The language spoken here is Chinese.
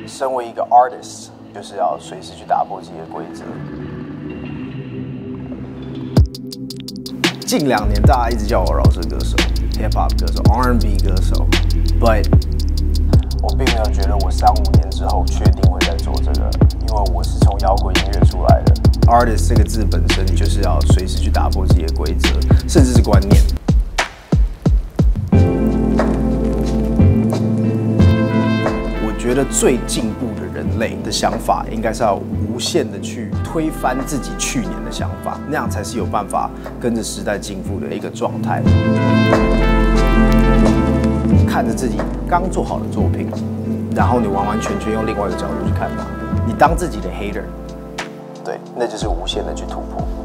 身为一个 artist， 就是要随时去打破自己的规则。近2年，大家一直叫我饶舌歌手、hip hop 歌手、R&B 歌手 ，but 我并没有觉得我3-5年之后确定会在做这个，因为我是从摇滚音乐出来的。artist 这个字本身就是要随时去打破自己的规则，甚至是观念。我觉得最进步的人类的想法，应该是要无限的去推翻自己去年的想法，那样才是有办法跟着时代进步的一个状态。看着自己刚做好的作品，然后你完完全全用另外一个角度去看它，你当自己的 hater， 对，那就是无限的去突破。